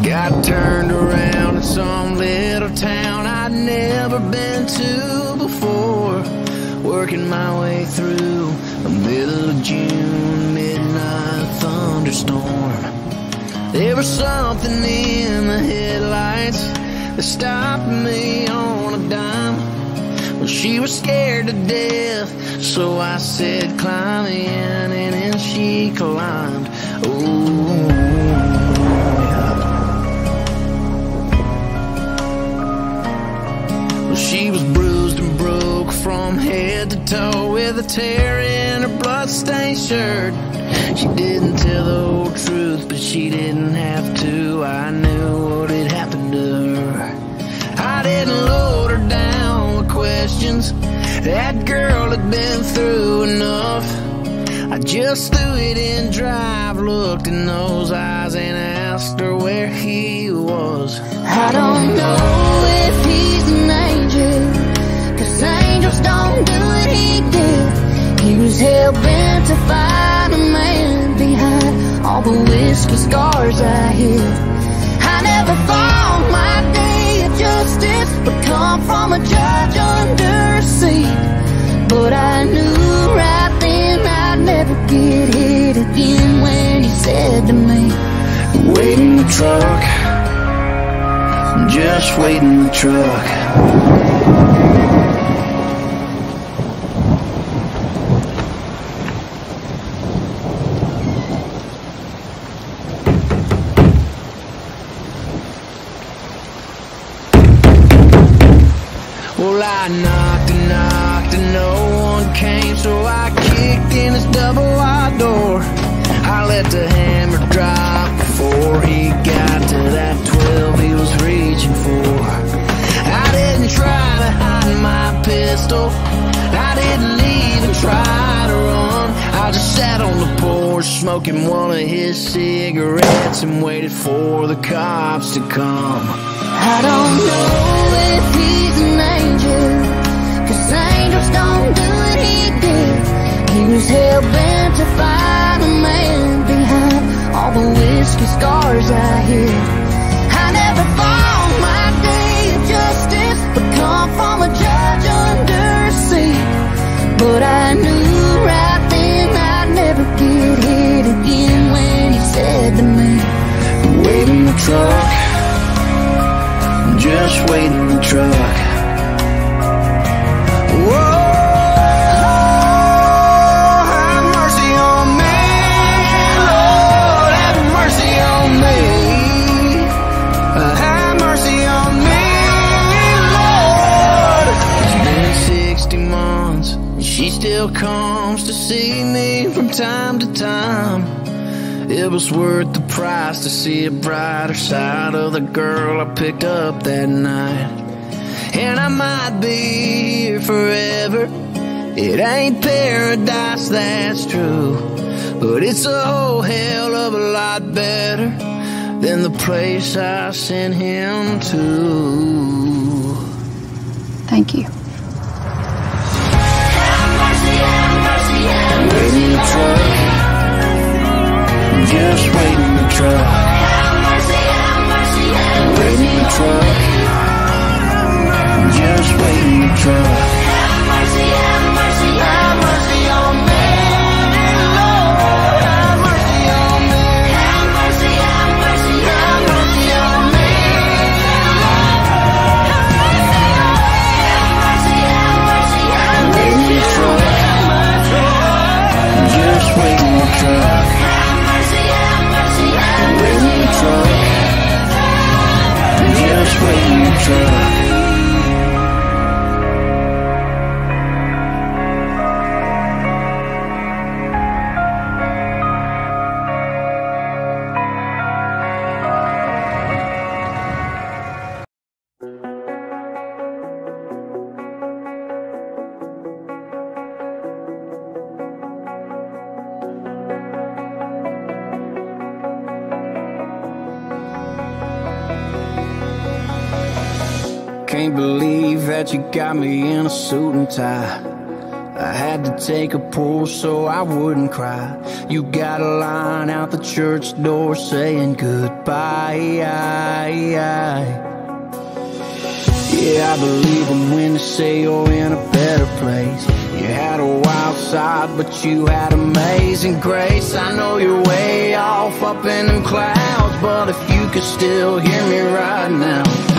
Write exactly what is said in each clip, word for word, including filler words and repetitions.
Got turned around in some little town I'd never been to before, working my way through a middle of June midnight thunderstorm. There was something in the headlights that stopped me on a dime. Well, she was scared to death, so I said climb in, and then she climbed. Oh, she was bruised and broke from head to toe, with a tear in her bloodstained shirt. She didn't tell the whole truth, but she didn't have to. I knew what had happened to her. I didn't load her down with questions. That girl had been through enough. I just threw it in drive, looked in those eyes, and asked her where he was. I don't know if he's an angel, 'cause angels don't do what he did. He was hell-bent to find a man behind all the whiskey scars I hid. I never thought my day of justice would come from a judge under a seat, but I knew right then I'd never get hit again when he said to me, wait in the truck, just wait in the truck. Well, I knocked and knocked and no one came, so I kicked in his double wide door. I let the hammer drop before he got to that twelve he was reaching for. I didn't try to hide my pistol, I didn't even try to run. I just sat on the porch smoking one of his cigarettes and waited for the cops to come. I don't know if he's an angel, 'cause angels don't do what he did. He was hell-bent to find a man behind all the whiskey scars I hid. I never thought my day of justice would come from a judge under a seat, but I knew right then I'd never get hit again when he said to me, wait in the truck, just wait in the truck. Whoa, have mercy on me, Lord, have mercy on me. Have mercy on me, Lord. It's been sixty months, and she still comes to see me from time to time. It was worth the price to see a brighter side of the girl I picked up that night. And I might be here forever, it ain't paradise, that's true, but it's a whole hell of a lot better than the place I sent him to. Thank you. have mercy, have mercy, have mercy Wait in the truck, just wait in the truck. Have mercy, have mercy, have Wait in the truck, just wait in the truck. Have mercy, have mercy, have mercy on me, Lord. Have mercy on me. Have mercy, have mercy, have mercy on me, Lord. Have mercy, have mercy, have Wait in the truck, just wait in the truck. Have mercy, have mercy, have Wait in the truck, just wait in the truck. Can't believe that you got me in a suit and tie. I had to take a pull so I wouldn't cry. You got a line out the church door saying goodbye. Yeah, I believe them when they say you're in a better place. You had a wild side, but you had amazing grace. I know you're way off up in them clouds, but if you could still hear me right now,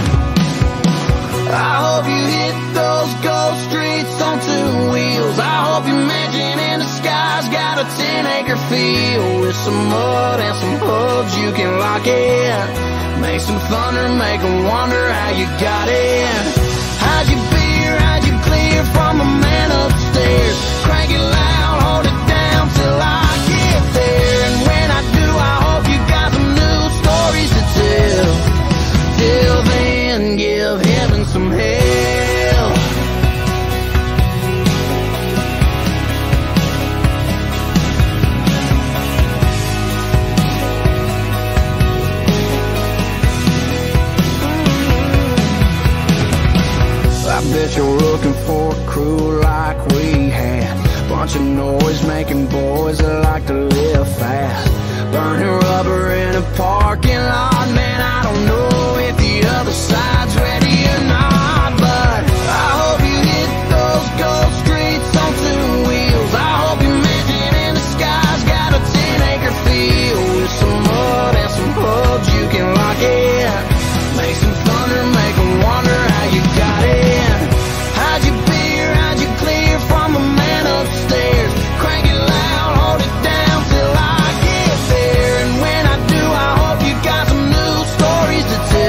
I hope you hit those ghost streets on two wheels. I hope your mansion in the sky's got a ten acre field with some mud and some hubs you can lock in. Make some thunder, make them wonder how you got in. How'd you beer, how'd you clear from a man upstairs? Crank it loud, hold it down till I get there. And when I do, I hope you got some new stories to tell. Till then, give heaven some hell. I bet you're looking for a crew like we had. Bunch of noise making boys that like to live fast. Burning rubber in a parking lot. Man, I don't know if the other side's ready or not, but I hope you hit those ghost streets on two wheels. I hope your mansion in the sky's got a ten acre field with some mud and some hubs you can lock in. Make some thunder, make them wonder how you got in. How'd you beer, how'd you clear from a man upstairs? Crank it loud, hold it down till I get there. And when I do, I hope you got some new stories to tell.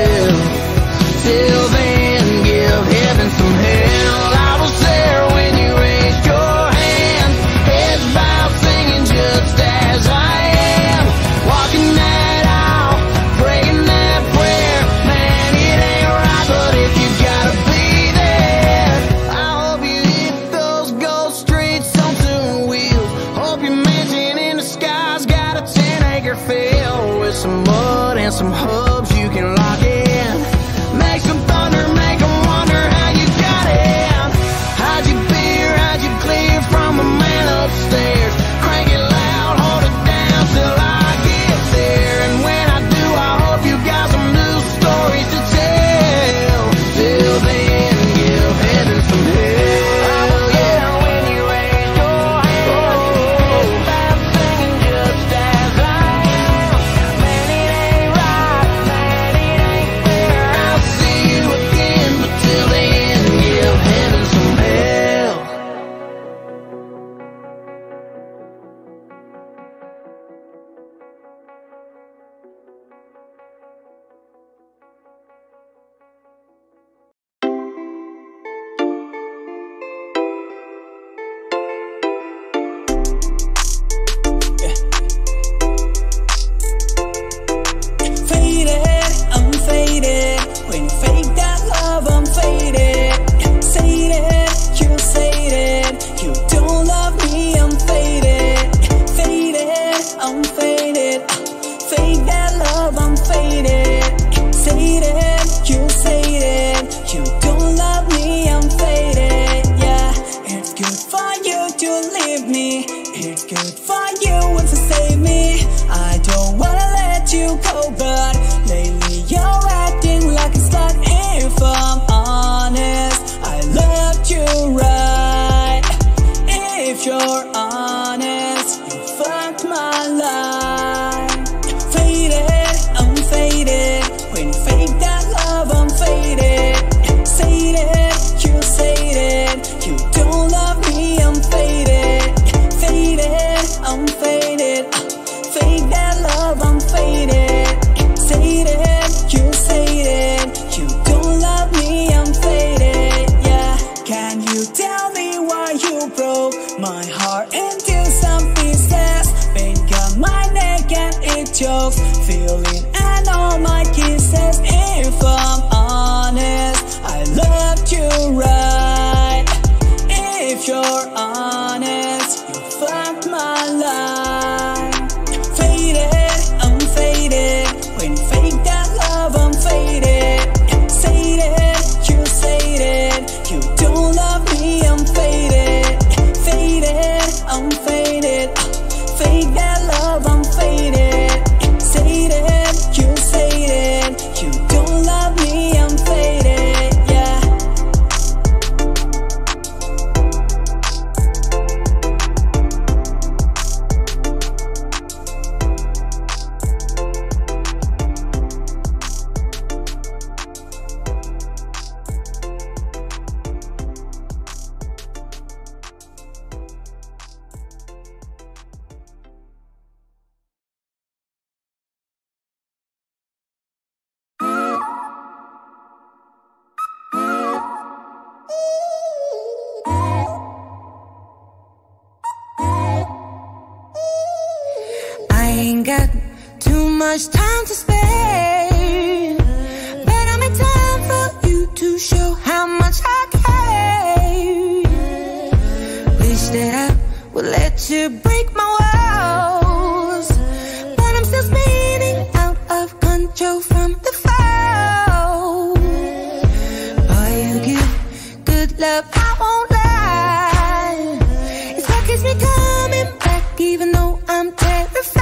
ain't got too much time to spare, but I'm in time for you to show how much I care. Wish that I would let you break my walls, but I'm still spinning out of control from the fall. Boy, you give good love, I won't lie. It's what keeps me coming back, even though I'm terrified.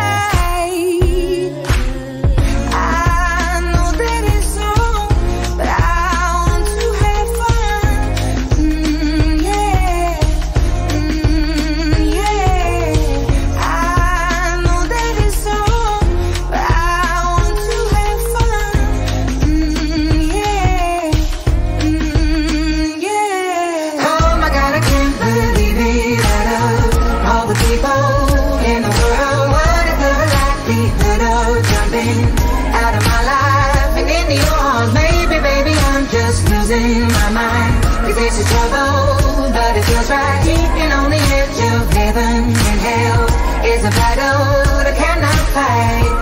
My mind, cause this is trouble, but it feels right. Keeping on the edge of heaven and hell is a battle that cannot fight.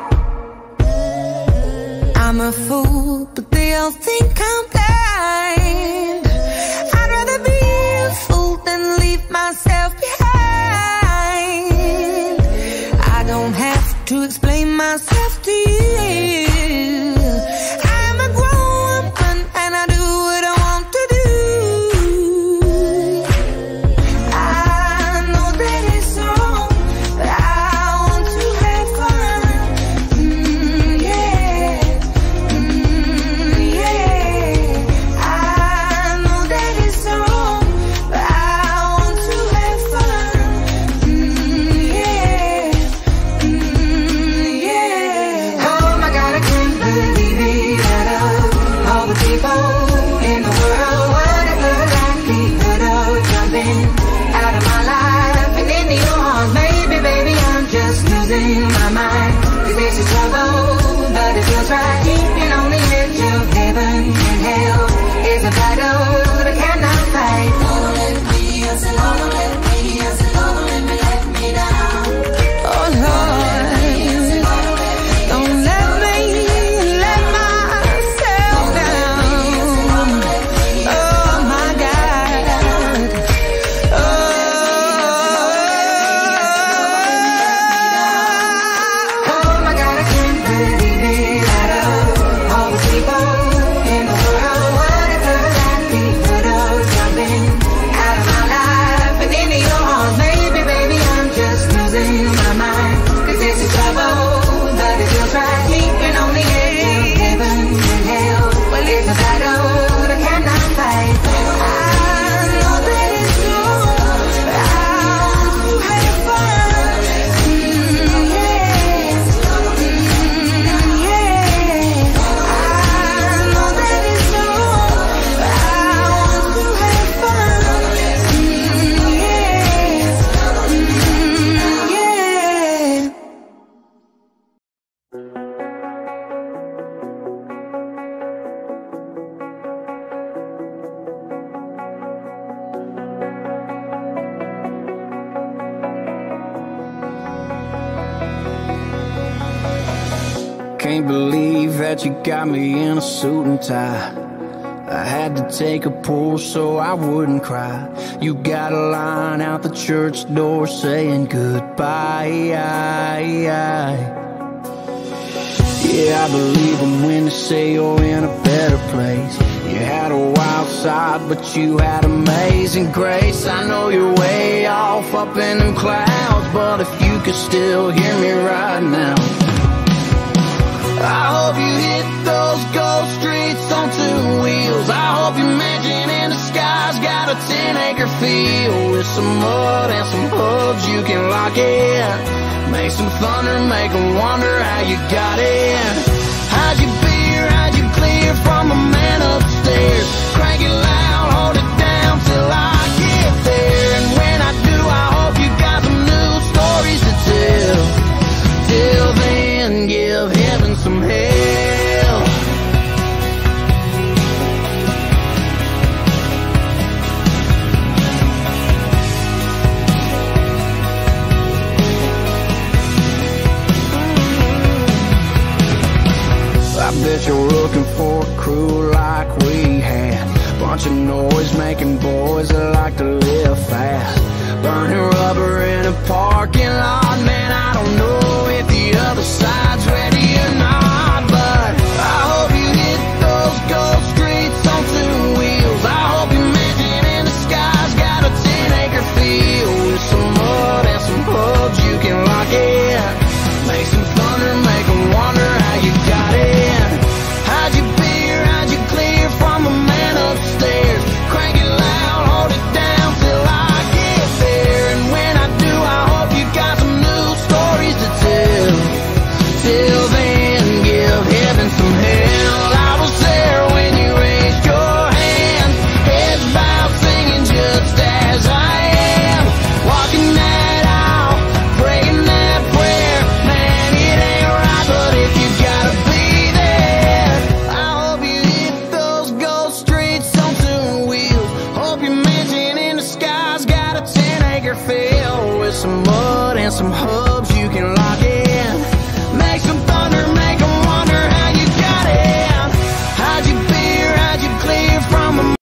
I'm a fool, but they all think I'm blind. I'd rather be a fool than leave myself behind. I don't have to explain myself to you. My mind, cause this is trouble, but it feels right. Keeping on the edge of heaven and hell is a battle that cannot fight. Don't let me, I said, don't let me, I said, don't let me let me down. Oh Lord, don't let me let myself down. Oh my God, oh. Can't believe that you got me in a suit and tie. I had to take a pull so I wouldn't cry. You got a line out the church door saying goodbye. Yeah, I believe them when they say you're in a better place. You had a wild side, but you had amazing grace. I know you're way off up in them clouds, but if you could still hear me right now, I hope you hit those gold streets on two wheels. I hope your mansion in the sky's got a ten acre field with some mud and some hubs you can lock in. Make some thunder, make them wonder how you got in. How'd you beer, how'd you clear from a man upstairs? Crank it loud, hold it down till I get there. And when I do, I hope you got some new stories to tell. Till then, give heaven some hell. like we had. Bunch of noise making boys that like to live fast. Burning rubber in a parking lot. Man, I don't know if the other side's ready or not, but I hope you hit those gold streets on two wheels. I hope your mansion in the sky's got a ten acre field with some mud and some hubs you can lock in. Make some thunder, make them wonder how you got in. How'd you beer, how'd you clear from the man upstairs? Crank it loud, hold it down till I get there. And when I do, I hope you got some new stories to tell. Till then, give heaven some hell. I was there when you raised your hand, heads bowed, singing just as I am. Walking that aisle, praying that prayer. Man, it ain't right, but if you gotta be there, I hope you hit those gold streets on two wheels. Hope your mansion in the sky's got a ten acre field with some mud and some hubs